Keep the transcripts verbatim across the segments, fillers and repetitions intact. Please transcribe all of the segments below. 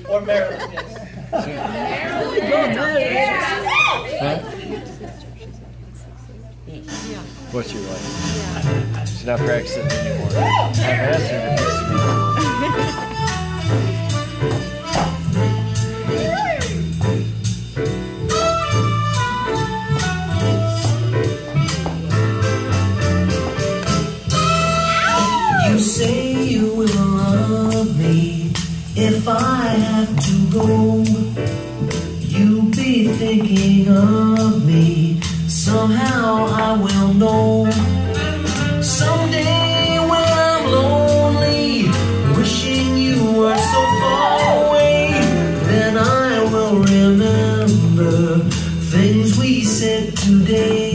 Or Marilyn, yes. Huh? What's your wife? She's not practicing anymore. I've asked her to fix me. You say you will love me if I have to go. You'll be thinking of me. Somehow I will know. Someday when I'm lonely, wishing you were so far away, then I will remember things we said today.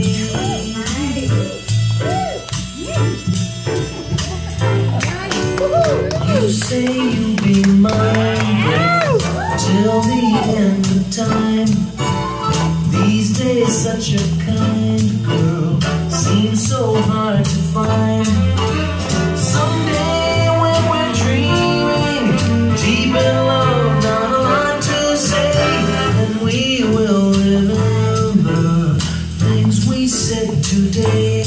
You say you'll be mine till the end of time. These days such a kind girl seems so hard to find. Someday when we're dreaming deep in love, not a lot to say, and we will remember things we said today.